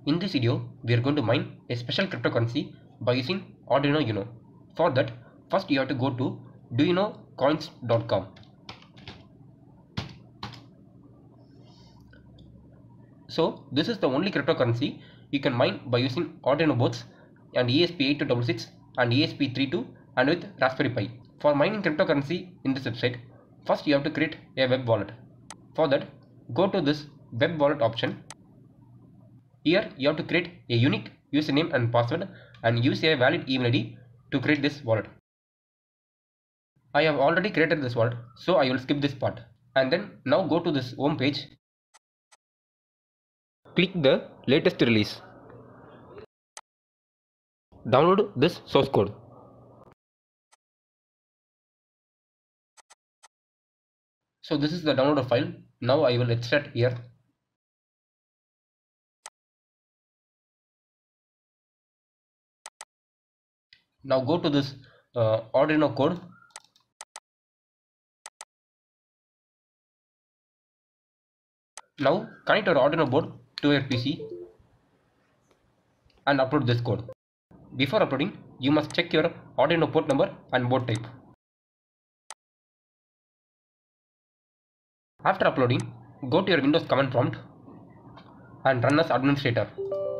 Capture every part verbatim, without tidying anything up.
In this video, we are going to mine a special cryptocurrency by using Arduino Uno. For that, first you have to go to do you know coins dot com. So this is the only cryptocurrency you can mine by using Arduino boards and E S P eight two six six and E S P three two and with Raspberry Pi. For mining cryptocurrency in this website, first you have to create a web wallet. For that, go to this web wallet option. Here you have to create a unique username and password and use a valid email I D to create this wallet. I have already created this wallet, so I will skip this part. And then now go to this home page. Click the latest release. Download this source code. So this is the downloaded file. Now I will extract here. Now go to this uh, Arduino code. Now connect your Arduino board to your P C and upload this code. Before uploading, you must check your Arduino port number and board type. After uploading, go to your Windows command prompt and run as administrator.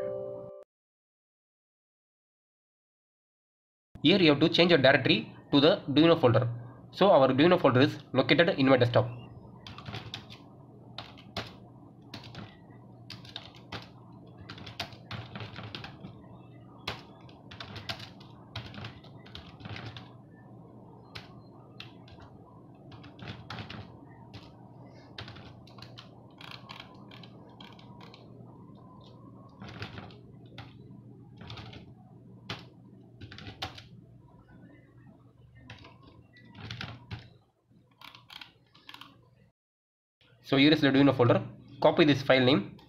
Here you have to change your directory to the Arduino folder. So our Arduino folder is located in my desktop. So here is the Arduino folder. Copy this file name.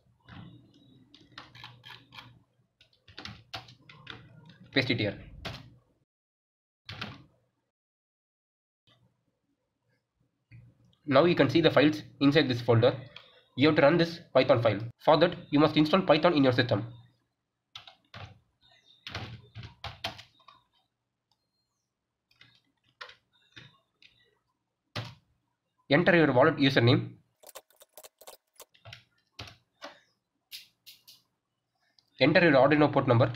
Paste it here. Now you can see the files inside this folder. You have to run this Python file. For that, you must install Python in your system. Enter your wallet username. Enter your Arduino port number.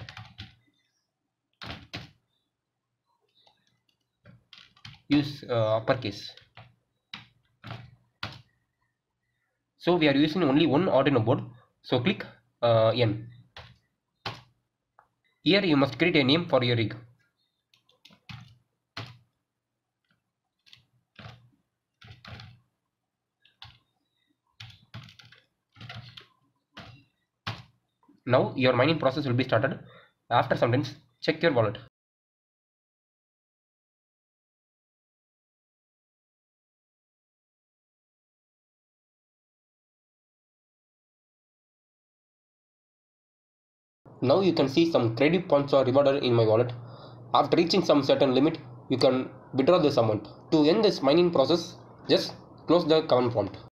Use uh, uppercase. So we are using only one Arduino board. So click uh, N. Here you must create a name for your rig. Now your mining process will be started. After some time, check your wallet. Now you can see some credit points are rewarded in my wallet. After reaching some certain limit, you can withdraw this amount. To end this mining process, just close the command prompt.